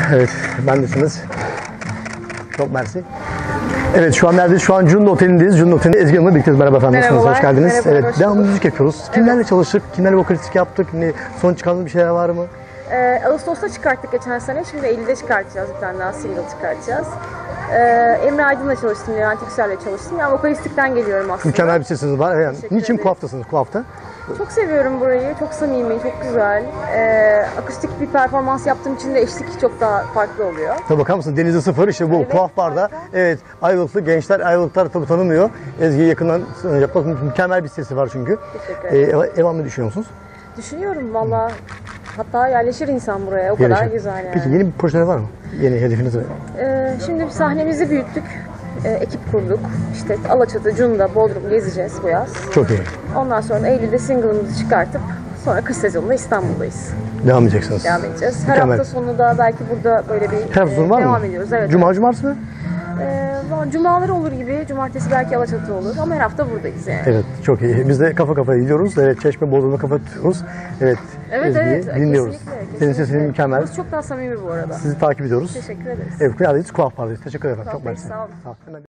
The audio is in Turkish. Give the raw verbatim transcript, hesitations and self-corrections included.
Evet, bendesiniz. Çok mersi. Evet, şu an neredeyiz? Şu an Juno Oteli'ndeyiz. Juno Oteli'nde Ezgi Hanım'la birlikteyiz. Merhaba efendim, nasılsınız? Hoş geldiniz. Merhabalar, Evet, hoş devamlı bulduk. müzik yapıyoruz. Kimlerle evet. çalıştık? Kimlerle vokalistik yaptık? Ne, son çıkardığınız bir şeyler var mı? Ee, Ağustos'ta çıkarttık geçen sene. Şimdi Eylül'de çıkartacağız. Bir tane daha single çıkartacağız. Ee, Emre Aydın'la çalıştım, Levent Yüksel'le çalıştım. Yani vokalistikten geliyorum aslında. Mükemmel bir sesiniz var. Yani, niçin ederim. Kuaf'tasınız? Kuaf'ta? Çok seviyorum burayı. Çok samimi, çok güzel. Ee, akustik bir performans yaptığım için de eşlik çok daha farklı oluyor. Tabii bakar mısın? Denize sıfır. İşte bu Evet, Kuaf Bar'da. harika. Evet, Ayvalıklı gençler, Ayvalıklar tabii tanımıyor. Ezgi'yi yakından yapmak mükemmel bir sesi var çünkü. Teşekkür ederim. Ee, ev almayı düşünüyor musunuz? Düşünüyorum valla. Hatta yerleşir insan buraya. O Yerleşir. kadar güzel yani. Peki yeni bir projeler var mı? Yeni hedefiniz var mı? Ee, şimdi sahnemizi büyüttük. Ee, ekip kurduk. İşte Alaçatı, Cunda, Bodrum gezeceğiz bu yaz. Çok iyi. Ondan sonra Eylül'de single'ımızı çıkartıp sonra kış sezonunda İstanbul'dayız. Devam edeceksiniz. Devam edeceğiz. Her Mükemmel. hafta sonu da belki burada böyle bir Her hafta sonu e, var devam mı? ediyoruz. Evet. Cuma, cumartesi mi? Ee, cumaları olur gibi. Cumartesi belki Alaçatı olur. Ama her hafta buradayız yani. Evet, çok iyi. Biz de kafa kafaya gidiyoruz. Evet, Çeşme, Bodrum'u kapatıyoruz. Evet, Evet, Ezgi'yi evet. dinliyoruz. Kesinlikle, Senin kesinlikle. sesin mükemmel. Burası çok daha samimi bu arada. Sizi takip ediyoruz. Teşekkür ederiz. Evet, Kuaf'tayız. Kuaf Bar'dayız. Teşekkür ederim. Kuaf Çok Bey, mersi. sağ olun. Sağ olun. Hemen